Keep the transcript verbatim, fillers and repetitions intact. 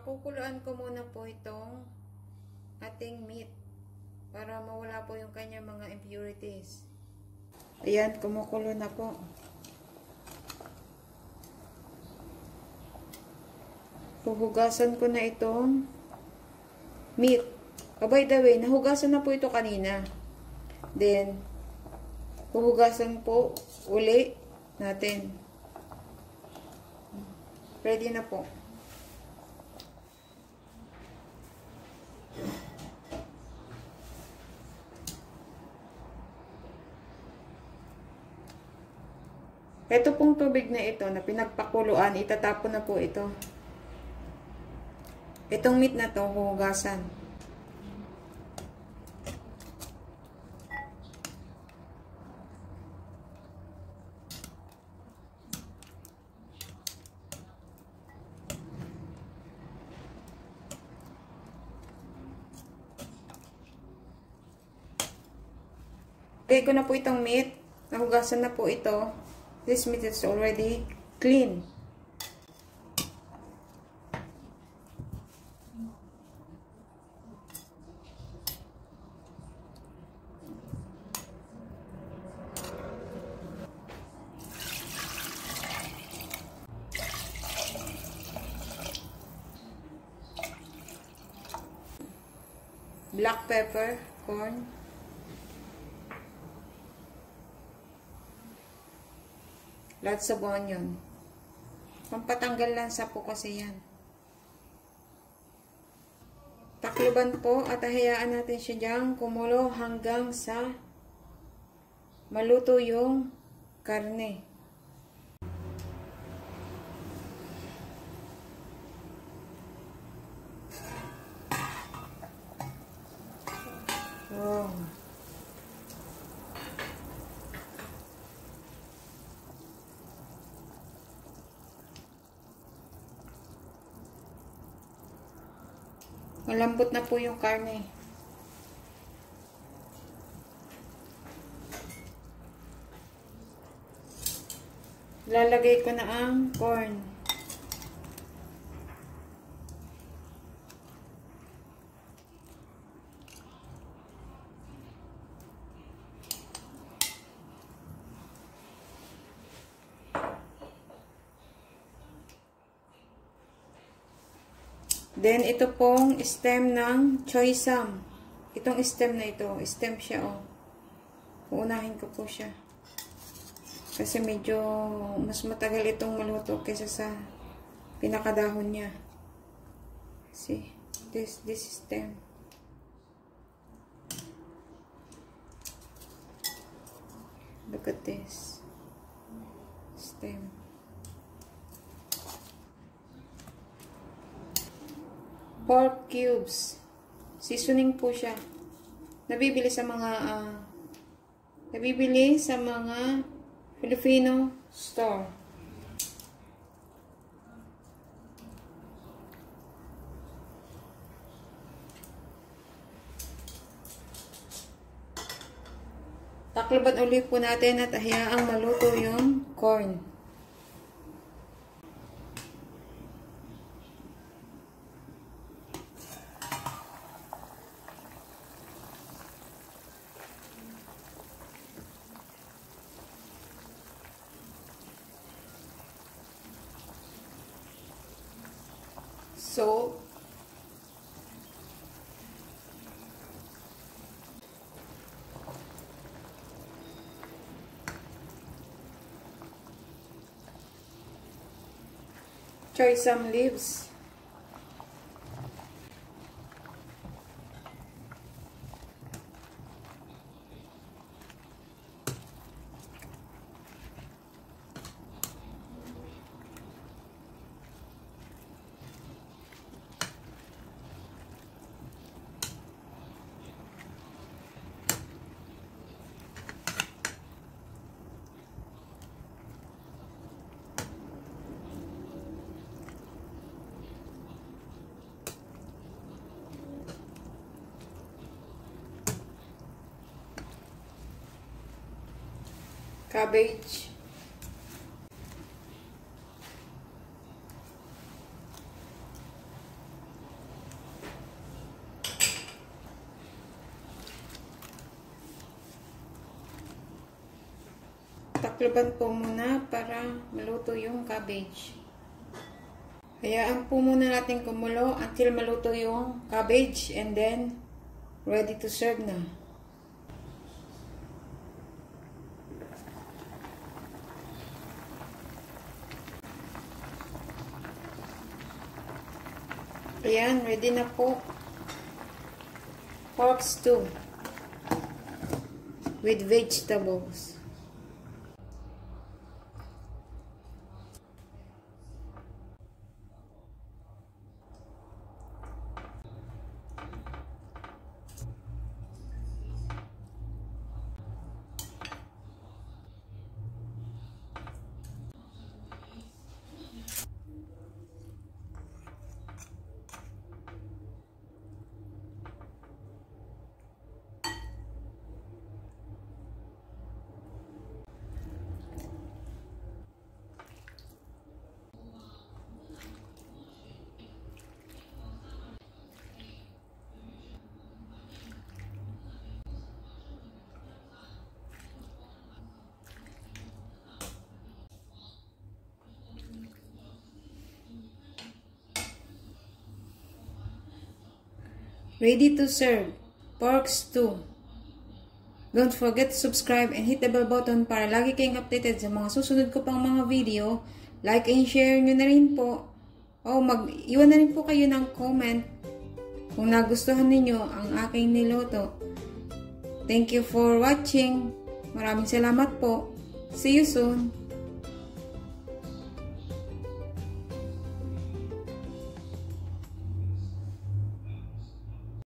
Pakukuluan ko muna po itong ating meat para mawala po yung kanyang mga impurities. Ayan, kumukulo na po. Puhugasan ko na itong meat. Oh, by the way, nahugasan na po ito kanina. Then, puhugasan po uli natin. Ready na po. Ito pong tubig na ito na pinagpakuluan, itatapon na po ito. Itong meat na to, huhugasan. Lagay ko na po itong meat. Nahugasan na po ito. This meat is already clean. Black pepper, corn. Lots of onion. Pampatanggal lansa po kasi yan. Takluban po at hayaan natin siya diyang kumulo hanggang sa maluto yung karne. Wow. Malambot na po yung karne. Lalagay ko na ang corn. Then, ito pong stem ng choy sam. Itong stem na ito, stem siya, oh. Uunahin ko po siya. Kasi medyo mas matagal itong maluto kaysa sa pinakadahon niya. See, this, this stem. Look at this. Stem. Pork cubes. Seasoning po siya. Nabibili sa mga uh, nabibili sa mga Filipino store. Takloban ulit po natin at hayaang maluto yung corn. So, choy sam leaves. Cabbage. takloban po muna para maluto yung cabbage. Hayaan po muna natin kumulo until maluto yung cabbage and then ready to serve na. Ayan, ready na po. Pork stew with vegetables. Ready to serve pork stew. Don't forget to subscribe and hit the bell button para lagi kayong updated sa mga susunod ko pang mga video. Like and share nyo na rin po. O mag-iwan na rin po kayo ng comment kung nagustuhan ninyo ang aking niluto. Thank you for watching. Maraming salamat po. See you soon.